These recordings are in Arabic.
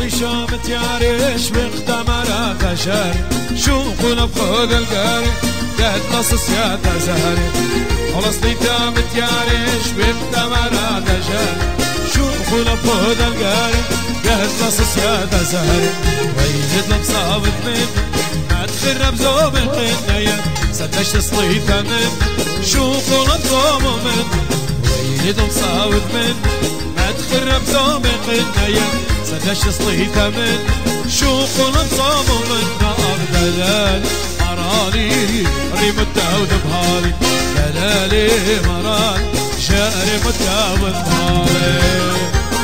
اصلي شامت ياريش بختمرة خشاري شوقنا بخذ القاري قد نص يا تزهري اصلي شامت ياريش بختمرة خشاري شوقنا بخذ القاري قد نص يا تزهري ويجد لبصابت من ما تخرب زوم القنية سدش صليتا من شوقنا بزوم من ويجد لبصابت من ما تخرب زوم القنية سدش صليتا من شوقنا بزوم من نار دلال مرالي ريم التاود بهالي دلالي مرال شاري متاود بهالي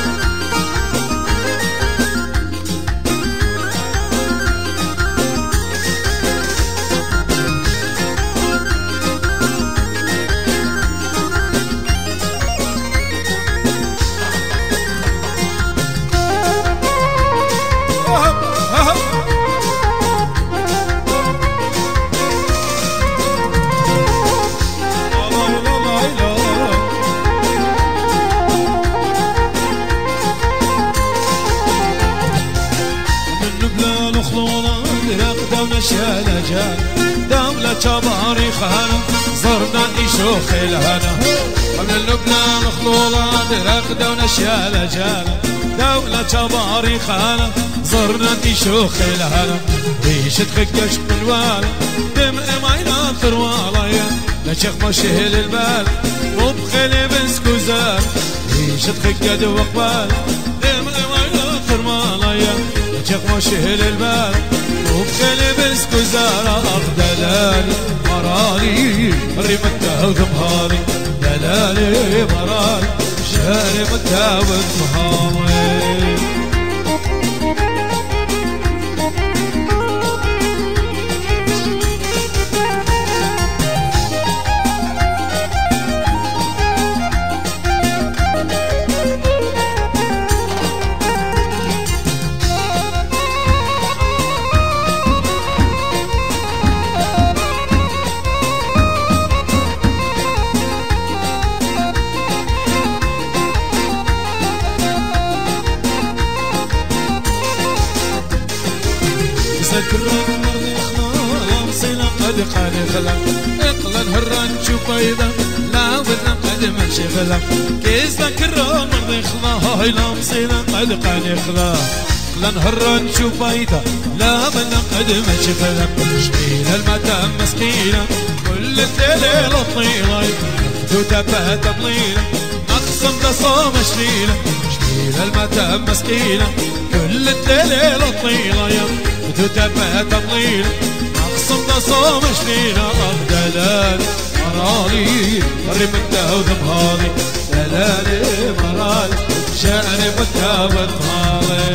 دولة جباري خانة زرنا نشوخ الهنا من لبنان خلولا درقدة ونشيالة جانا دولة جباري خانة زرنا نشوخ الهنا ريشة خكش بالوالا دمء معينا ثروالا لشيخ مشهل البال مبخلي بسكوزار ريشة خكش وقبال دمء معينا ثروالا لشيخ مشهل البال وبخلي بسكوزارة دلالي مرالي ريمتها وذمهاري دلالي مرالي شارمتها وذمهاري كران مرضي خلال صينا قد خلا اقلن هران شوفيدا لا بدنا قد مشي خلا كيسا كران مرضي خلال صينا قد خلا اقلن هران شوفيدا لا بدنا قد مشي خلا شميل المتام مسكينة كل الليل الطيلة تتبهت طليلة مقسم تصام شليلة شميل المتام مسكينة كل الليل الطيلة تتبع تضليل مقصم تصوم شلينا دلالي مرالي رمته وذبهالي دلالي مرالي شأني بتابت مالي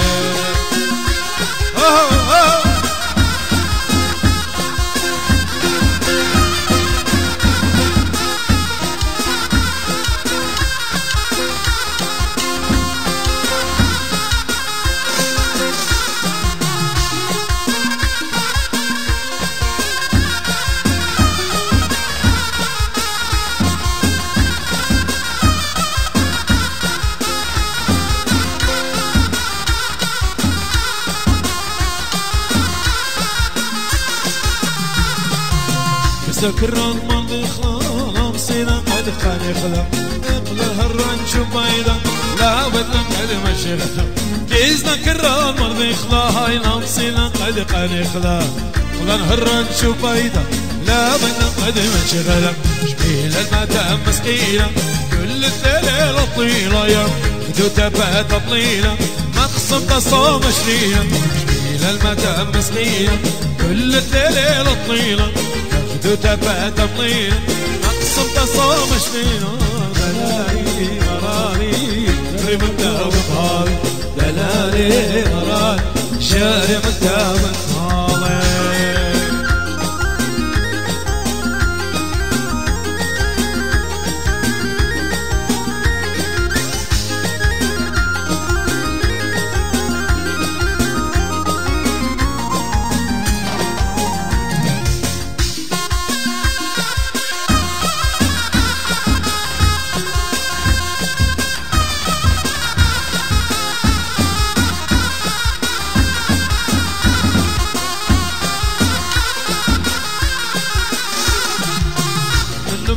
كران مرضي خلال صينا قد خلا اقل هران شبايدا لا بدنا قد مشي خلا كيزنا كران مرضي خلال صينا قد خلا خلال هران شبايدا لا بدنا قد مشي خلا شبيل المتام مسكينة كل الليل الطيلة يا بدو تبات طليلة مقصم تصوم شليلة شبيل المتام مسكينة كل الليل الطيلة تتبع تطليل مقصم تصوم شلينا دلالي مرالي رمتها وبهالي دلالي مرالي شارمتها وبهالي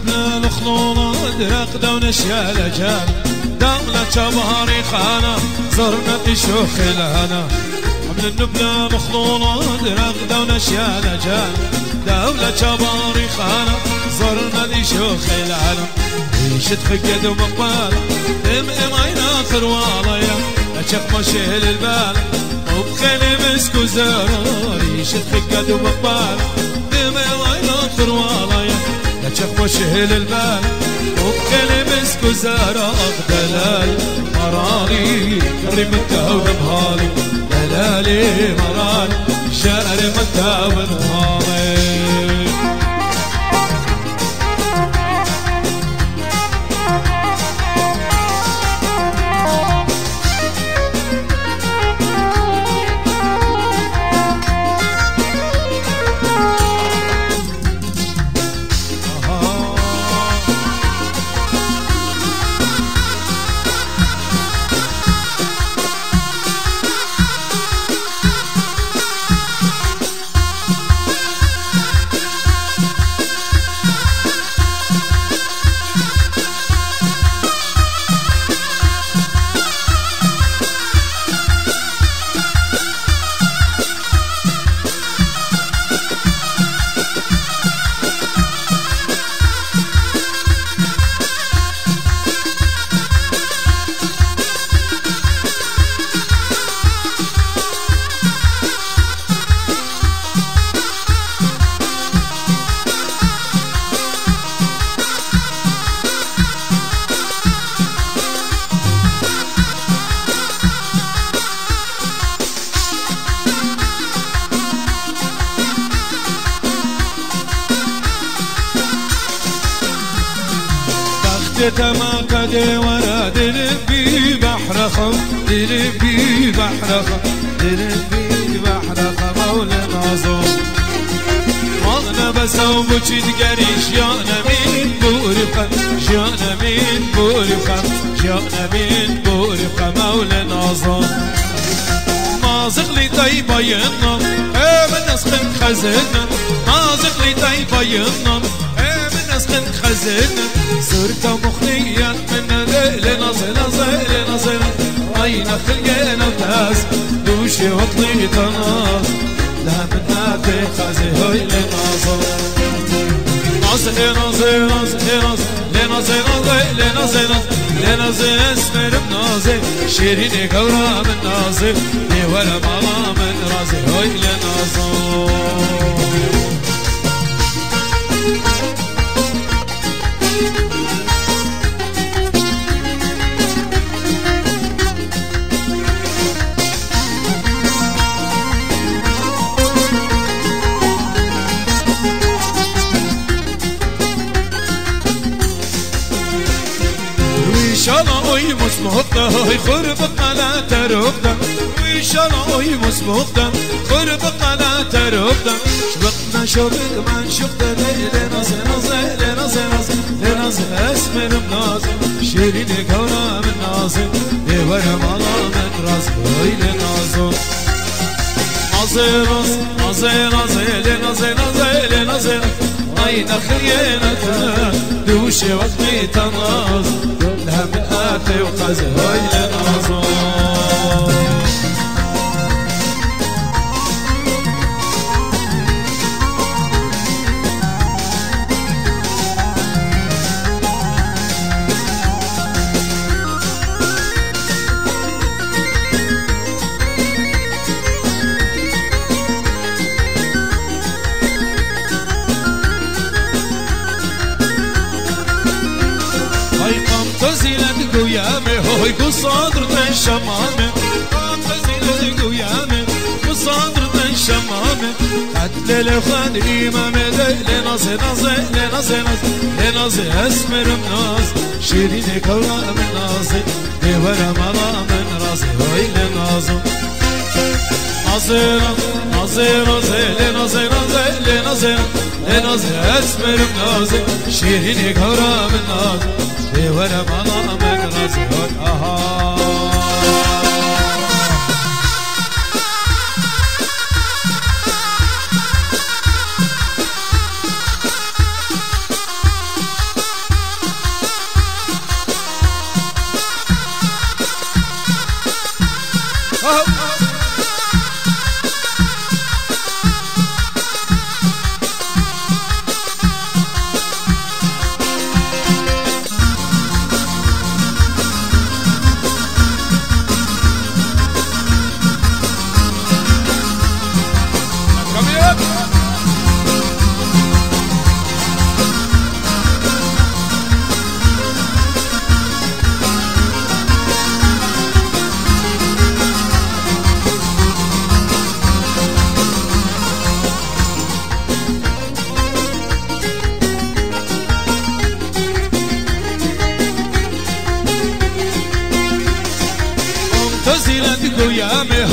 النبلة الخلونا درق دون شيال جال دولة شبهاري خانة زرنا تشوخ الهنا من النبلة الخلونا درق دون شيال جال دولة شبهاري خانة زرنا تشوخ الهنا ايش تخقد ومقبال دمئ ماينا خرواليا اشق مشيل البال وبخيلي مسك وزرار ايش تخقد ومقبال دمئ ماينا خرواليا اشق مشيل البال وبخيلي مسك وزرار دلال مراري كريم التاو بهالي دلالي مراري شارم التاو بهالي ما قد ورا دلبي بحر خم دلبي بحر خم دلبي بحر خم مولى نازو مالنا بسو بوشي تقريش جانا من بورقة جانا من بورقة جانا من بورقة مولى نازو مازق لي طيبة ينم من نسخن خزنا مازق لي طيبة ينم نسخن خزنا صرت مخليا من ليل نظر نظر نظر عين خلقنا وتاس دوشي وطلي تناظ لا من هاتي خازي هاي لنظر نظر نظر نظر نظر لنظر نظر لنظر اسمر بنظر شيريني قورا من نظر لي ولا ماما من رازي هاي لنظر وي مسموقة هاي خربق لا تربدا ويشالا وي مسموقة خربق لا تربدا شبقنا شبق من شبدا ليلة نازل نازل نازل نازل نازل اسمر منازل شيريني كورا من نازل ورا مالا من راس هاي لنازل نازل نازل نازل نازل نازل نازل عين خيانتها دوشي وقتي تنازل هم آتي وخز هاي لنازل هاي قصادر الشمامة قاتل قويامة قصادر الشمامة قتل الخادري مامة لنازل نازل لنازل لنازل اسمر مناز شيريني كورا من نازل ورا مالا من رازي هاي لنازل نازل نازل نازل نازل نازل نازل لنازل اسمر منازل شيريني كورا من نازل ورا مالا من رازي هاي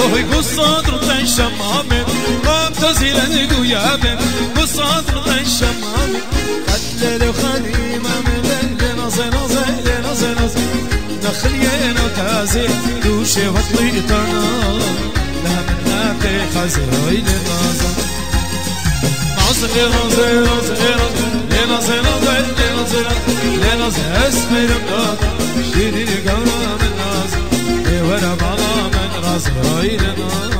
هوي قصاد رضا الشمام مبتزلا قيام قصاد رضا الشمام قتل خديمة من لنزي نزي نخلينا وتازي دوشي وطليتنا لها من ناتي خزروي لنازا نازي اسمي رمضان شيري قورا من نازي ورا بلا من رازي لنازا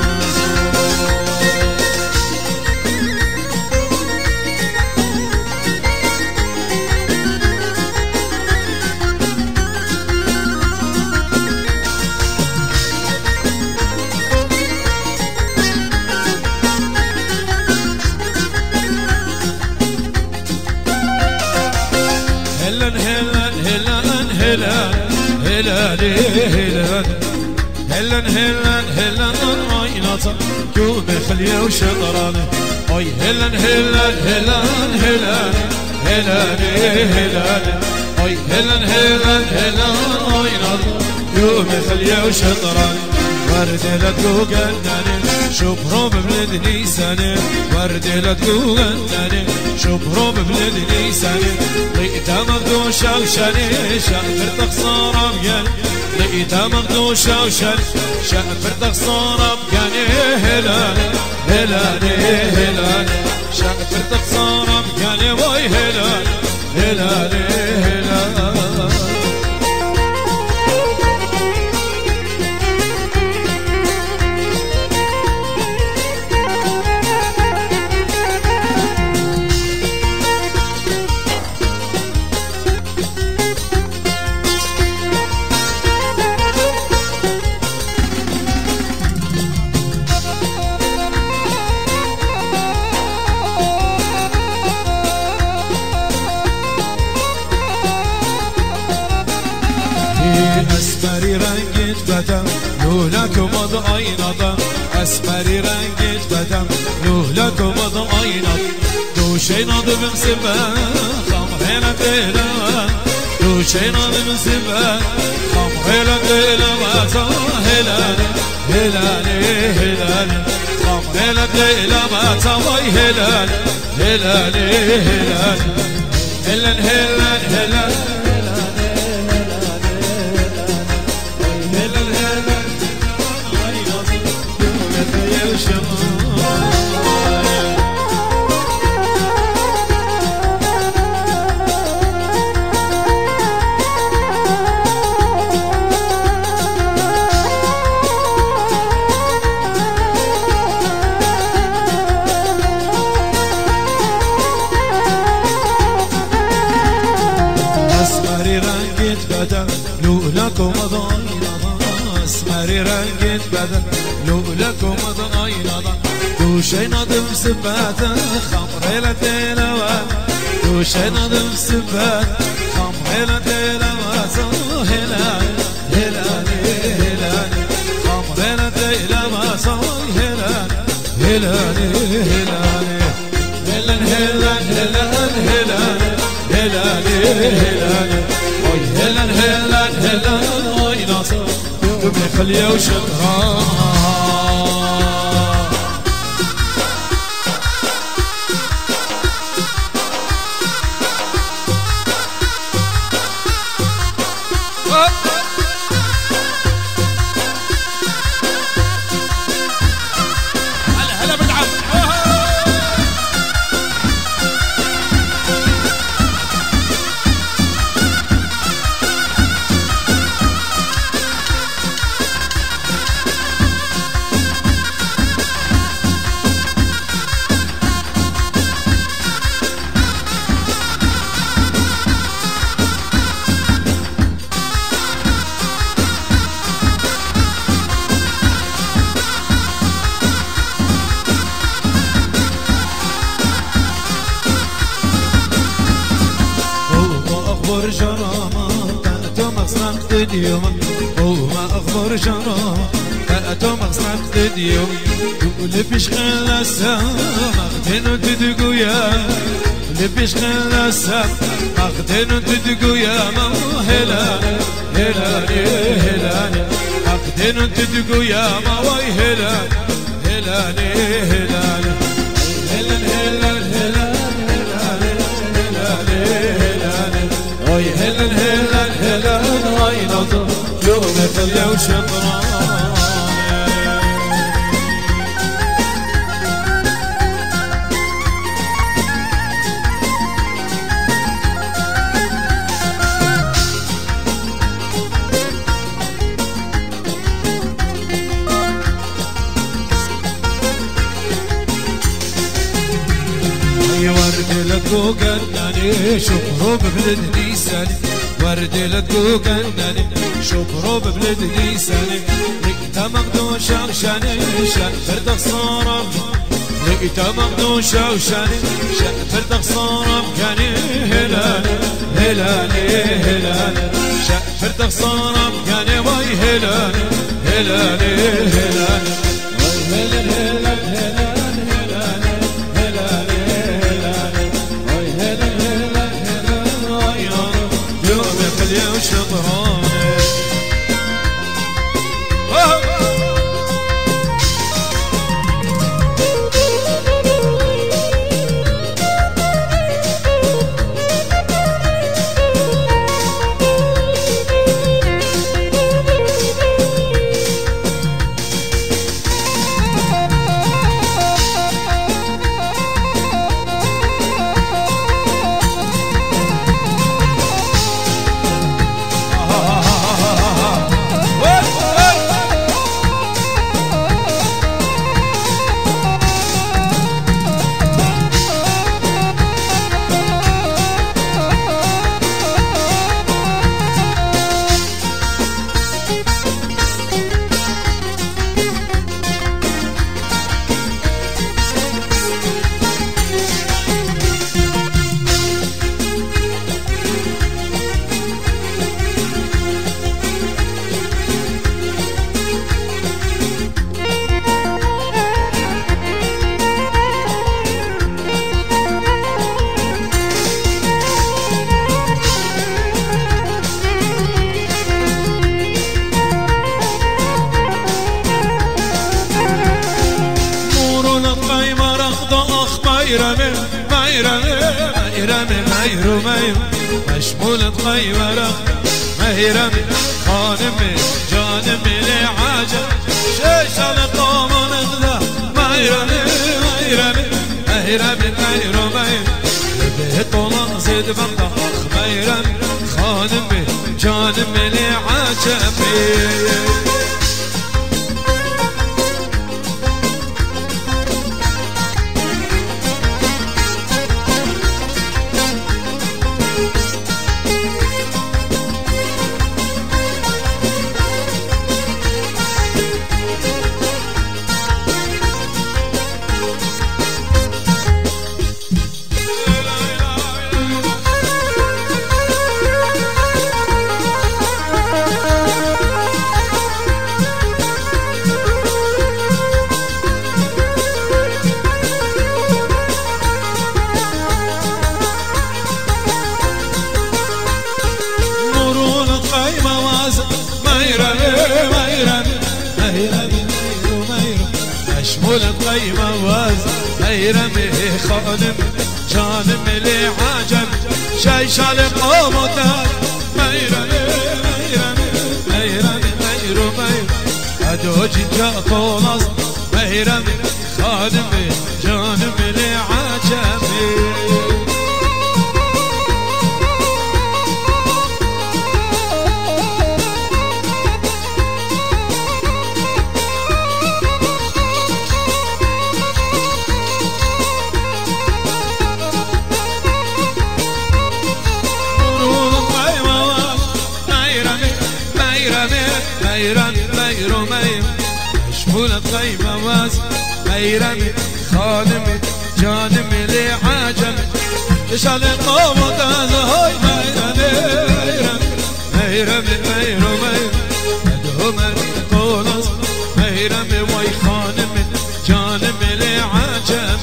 هلن عيناتا كوب خليه وشطرانه اي هلن اي هلن عيناتا كوب خليه وشطرانه ورد لا تقولني شبرو ببلد نيساني ورد لا تقولني شبرو ببلد نيساني لقيتها مغدوشة وشاني شافر تخسارة بياني لقيتها مغدوشة وشاني شافر تخسارة بياني هلالي شافر تخسارة بياني واي هلالي اسمري رنگت بدم لولاكم اد آینادا اسمري رنگت بدم لولاكم اد آینادا دوشین آدم سبا خمرنا دلم دوشین آدم سبا خمرنا دلم هلالي خمرنا دلم وای هلالي هلال لولاكم ضاينضا اسمري رنگت بدن لولاكم ضاينضا دوشي نضم سباتا خمري لتلوى دوشي نضم سباتا خمري لتلوى هلالي خمري لتلوى هلالي هلال اي ناصر تبني خليه وشطران اليوم وما أخبر جرام أتو مغصنك اليوم ولبش خلصا مغدين تدقو يا لبش خلصا مغدين تدقو يا ما هلال هلال هلال هنا تدقوا يا ما وي هلال هلالي هلالي هلال هلال هلال هلال هلال وي هلال هلال هلال وي نظر يوم خلي وشطران ورد لك وقناني شكرو ببلد نيساني ورد لك وقناني شكرو ببلد نيساني لقيت مقدو شاوشاني شان فردق صارم لقيت مقدو شاوشاني شان فردق صارم كاني هلالي هلالي هلالي شان فردق صارم كاني واي هلالي هلالي هلالي واي هلالي هلالي ميرمي ميرمي ميرمي ميرو ميرو مشمولة خيمرة ميرمي خانمي جانمي لعجب شيشة لقوم نغلا ميرمي ميرمي ميرمي ميرو ميرو بيت طولان زيد بطخ ميرمي خانمي جانمي لعجب مشمولة قيمة واز ميرمي خانم جانم لعجب شيشة لقومتها ميرمي ميرمي ميرمي ميرو ميرو أدوج جاء طولز ميرمي خانم جانم لعجب ميران ميرو ميرو مشمولة قيمة واز ميرمي خانمي جانمي لعجب تشعل قومة هاي ميرمي ميرمي ميرو ميرو أدهم طولز ميرمي وي خانمي جانمي لعجب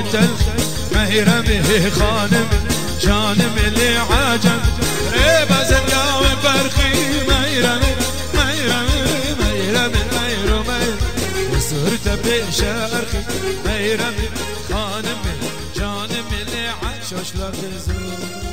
تلخ مهرمي خانم جانم اللي عجم ريبا زلاوي برخي مهرمي صرت بشرخي مهرمي خانم جانم اللي عجم شوش لا تزور